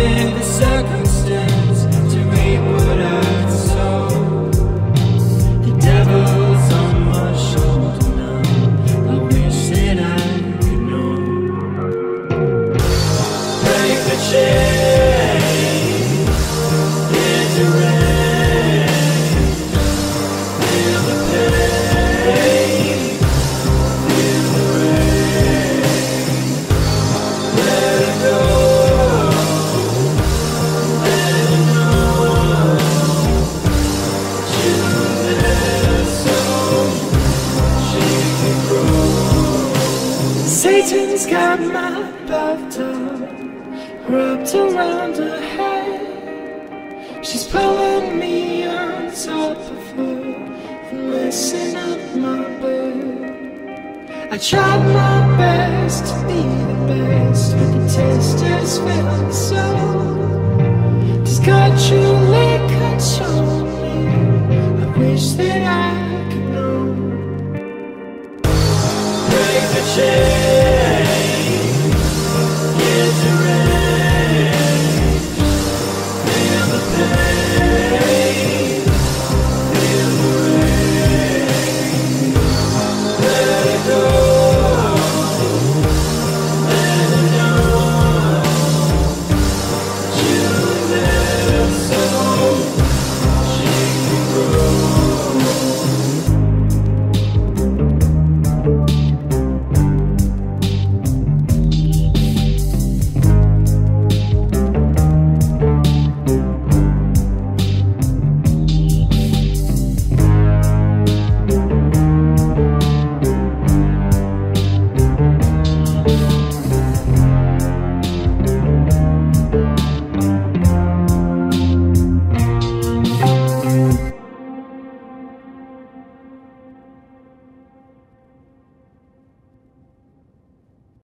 in the circumstance to reap what I sow. The devil's on my shoulder now. I wish that I could know. Break the chain, here's the rain. Feel the pain, feel the rain. Let it go. Satan's got my bathtub wrapped around her head. She's pulling me on top of her and messing up my bed. I tried my best to be the best, but the test has failed. So does God truly control me? I wish that I could know. Break the chain.